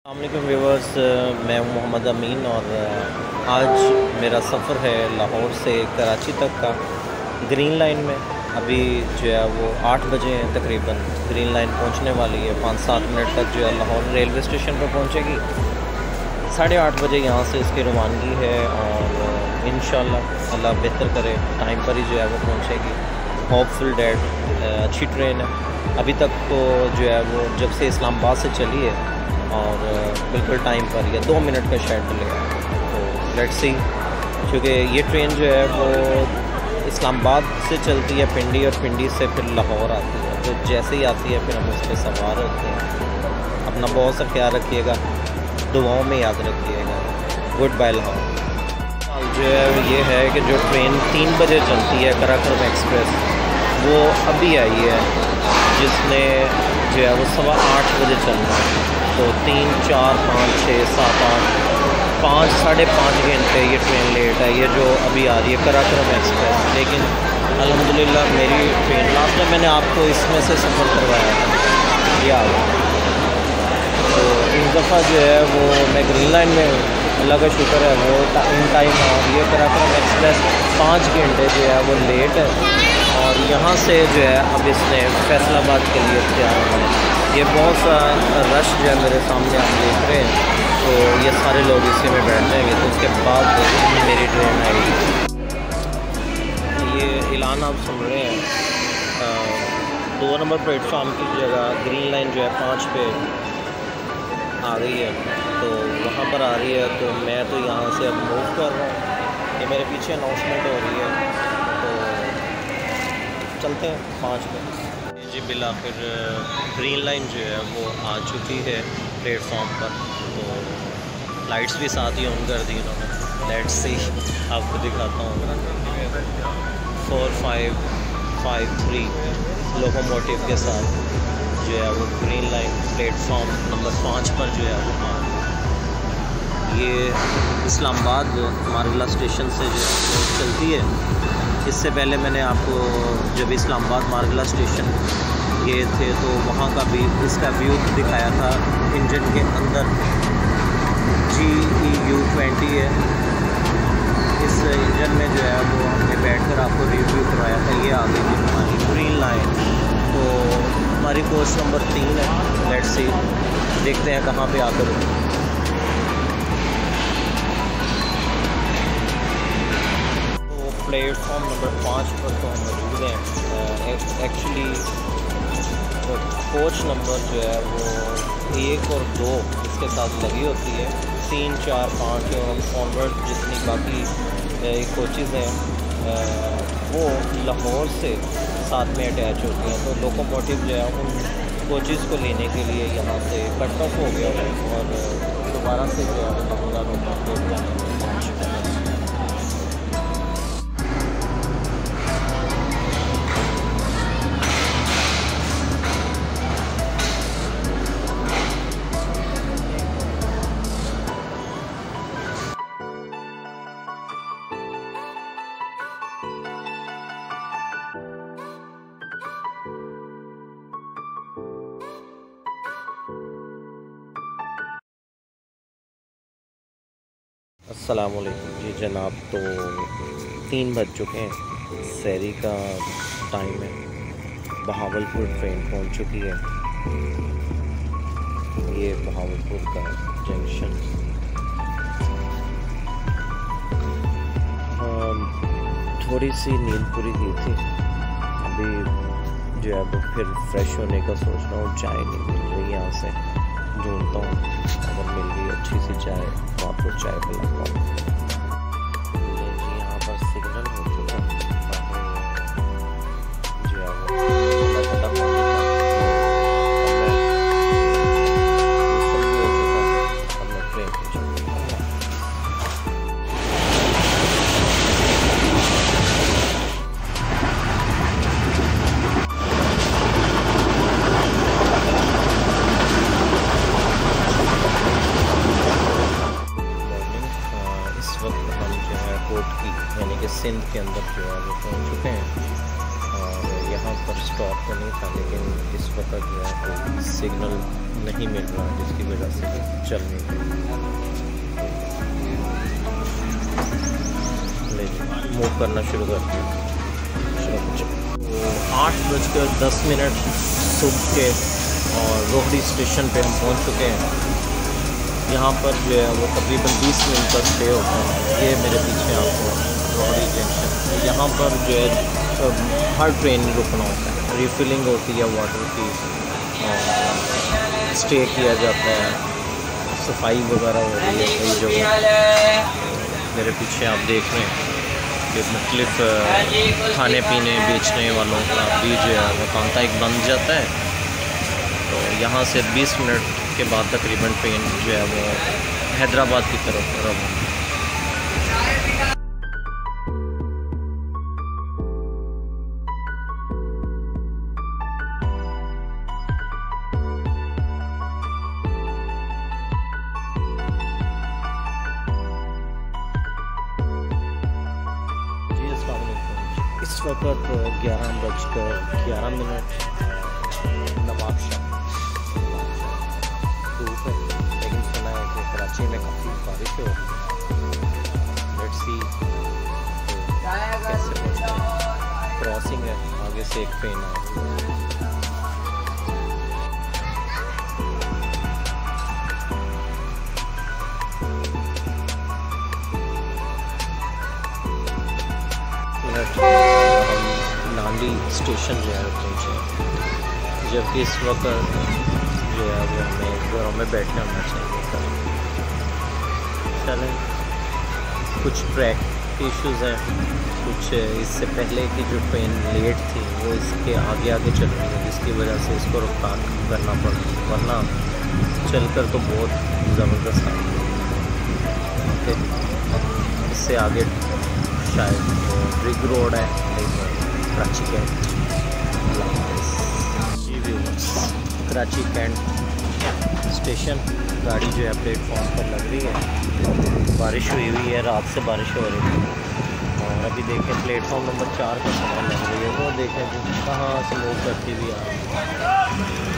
अस्सलामुअलैकुम व्यूअर्स, मैं हूं मोहम्मद अमीन और आज मेरा सफ़र है लाहौर से कराची तक का। ग्रीन लाइन में अभी जो है वो 8 बजे हैं तकरीबन ग्रीन लाइन पहुंचने वाली है। 5-7 मिनट तक जो है लाहौर रेलवे स्टेशन पर पहुंचेगी। 8:30 बजे यहाँ से इसकी रवानगी है और इंशाल्लाह अल्लाह बेहतर करे टाइम पर ही जो है वो पहुँचेगी। होपफुल डैट अच्छी ट्रेन है। अभी तक तो जो है वो जब से इस्लामाबाद से चली है और बिल्कुल टाइम पर या 2 मिनट का शायद डिले है। तो लेट्स सी, क्योंकि ये ट्रेन जो है वो इस्लामाबाद से चलती है पिंडी और पिंडी से फिर लाहौर आती है। तो जैसे ही आती है फिर हम उस पर सवार होते हैं। अपना बहुत सा ख्याल रखिएगा, दुआओं में याद रखिएगा। Goodbye Lahore. जो है ये है कि जो ट्रेन 3 बजे चलती है कराक्रम एक्सप्रेस, वो अभी आई है, जिसने जो है वो 8:15 बजे चलना है। तो 3, 4, 5, 6, 7, 8, 5, 5.5 घंटे ये ट्रेन लेट है, ये जो अभी आ रही है कराक्रम एक्सप्रेस। लेकिन अल्हम्दुलिल्लाह मेरी ट्रेन, लास्ट में मैंने आपको इसमें से सफ़र करवाया था, ये आ गया। तो इस दफ़ा जो है वो मैं ग्रीन लाइन में हूँ, अल्लाह का शुक्र है वो इन टाइम। और ये कराक्रम एक्सप्रेस 5 घंटे जो है वो लेट है और यहाँ से जो है अब इसने फैसलाबाद के लिए तैयार होना है। ये बहुत सा रश जो है मेरे सामने आप देख रहे हैं, तो ये सारे लोग इसी में बैठ जाएंगे। तो उसके बाद मेरी ट्रेन आएगी। ये ऐलान आप सुन रहे हैं, 2 नंबर प्लेटफार्म की जगह ग्रीन लाइन जो है 5 पे आ रही है, तो वहाँ पर आ रही है। तो मैं तो यहाँ से अब मूव कर रहा हूँ, ये मेरे पीछे अनाउंसमेंट हो रही है। तो चलते हैं 5 पे। जी बिल आखिर ग्रीन लाइन जो है वो आ चुकी है प्लेटफॉर्म पर। तो लाइट्स भी साथ ही ऑन कर दी इन्होंने। लेट्स सी, आपको दिखाता हूँ। 4553 लोकोमोटिव के साथ जो है वो ग्रीन लाइन प्लेटफॉर्म नंबर 5 पर जो है वो ये इस्लामाबाद मारगला स्टेशन से जो है चलती है। इससे पहले मैंने आपको जब इस्लामाबाद मारगला स्टेशन गए थे तो वहाँ का भी इसका व्यू दिखाया था। इंजन के अंदर GEU 20 है। इस इंजन में जो है वो हमने बैठकर आपको रिव्यू करवाया था। ये आ गई थी हमारी ग्रीन लाइन। तो हमारी कोच नंबर 3 है। लेट्स सी, देखते हैं कहाँ पे आकर। प्लेटफॉर्म नंबर 5 पर तो हम मौजूद हैं। एक्चुअली तो कोच नंबर जो है वो 1 और 2 इसके साथ लगी होती है। 3, 4, 5 और ऑनवर्ड जितनी बाकी कोचेज़ हैं वो लाहौर से साथ में अटैच होती हैं। तो लोकोमोटिव जो है उन कोचेज़ को लेने के लिए यहाँ से कट ऑफ हो गया है और दोबारा से जो है वो लोकोमोटिव अस्सलामुअलैकुम जी जनाब। तो 3 बज चुके हैं, सहरी का टाइम है। बहावलपुर ट्रेन पहुंच चुकी है। ये बहावलपुर का जंक्शन। थोड़ी सी नींद पूरी की थी, अभी जो है वो फिर फ्रेश होने का सोच रहा हूँ। चाय नहीं मिल रही, यहाँ से ढूंढता हूँ, अगर मिल गई अच्छी सी चाय तो आपको चाय पिलाता हूँ। जी यहाँ पर सिग्नल हो चुका है जो है वो ठंडा पानी का। अब मैं ट्रेन पे चलूँगा। यानी कि सिंध के अंदर जो है वो पहुँच चुके हैं और यहाँ पर स्टॉप तो नहीं था, लेकिन इस वक्त जो है सिग्नल नहीं मिल रहा, जिसकी वजह से चल नहीं रही। मूव करना शुरू कर दिया। 8:10 सुबह के और रोहड़ी स्टेशन पे हम पहुंच चुके हैं। यहाँ पर जो है वो तकरीबन 20 मिनट का स्टे होता है। ये मेरे पीछे आपको रोहड़ी जंक्शन, यहाँ पर जो है हर ट्रेन रुकना होता है, रिफिलिंग होती है वाटर की, और स्टे किया जाता है, सफाई वगैरह हो रही है कई जगह। मेरे पीछे आप देख रहे हैं कि मुख्तलिफ खाने पीने बेचने वालों का भी जो है वो काउंटा एक बन जाता है। तो यहाँ से 20 मिनट के बाद तकरीबन ट्रेन जो है वो हैदराबाद की तरफ रवाना। इस वक्त 11:11 नवाबशाह धूप है, लेकिन सुना है कि कराची में काफ़ी बारिश हो रही है। लेट्स सी कैसे पहुँचते हैं। क्रॉसिंग है, आगे से एक ट्रेन आ रही है। हम नाली स्टेशन जो है पहुँचे, जबकि इस वक्त जो है वो हमें घरों में बैठना होना चाहिए। चलें, कुछ ट्रैक इश्यूज़ हैं, कुछ इससे पहले की जो ट्रेन लेट थी वो इसके आगे आगे चल रही है, जिसकी वजह से इसको रफ्तार करना पड़ रही है, वरना चलकर तो बहुत ज़बरदस्त आई। ओके, इससे आगे शायद रिग रोड है, Karachi cantt. Karachi cantt station, गाड़ी जो है प्लेटफॉर्म पर लग रही है। बारिश हुई है, रात से बारिश हो रही है। और अभी देखें प्लेटफॉर्म नंबर 4 का सामान लग रही है, वो देखें कहाँ से मूव करती हुई आ रही है।